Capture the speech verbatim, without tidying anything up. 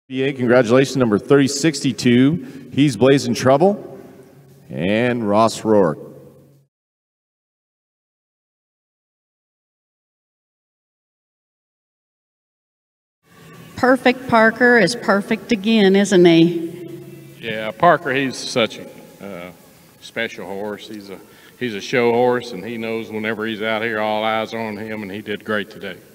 B A, congratulations, number thirty sixty-two, Hez Blazin Trouble, and Ross Roark. Perfect Parker is perfect again, isn't he? Yeah, Parker, he's such a uh, special horse. He's a he's a show horse, and he knows whenever he's out here, all eyes are on him, and he did great today.